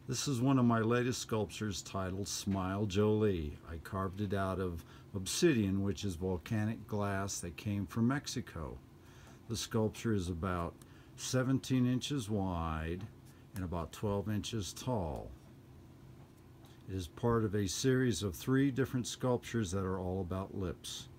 This is one of my latest sculptures titled Smile Jolie. I carved it out of obsidian, which is volcanic glass that came from Mexico. The sculpture is about 17 inches wide and about 12 inches tall. It is part of a series of 3 different sculptures that are all about lips.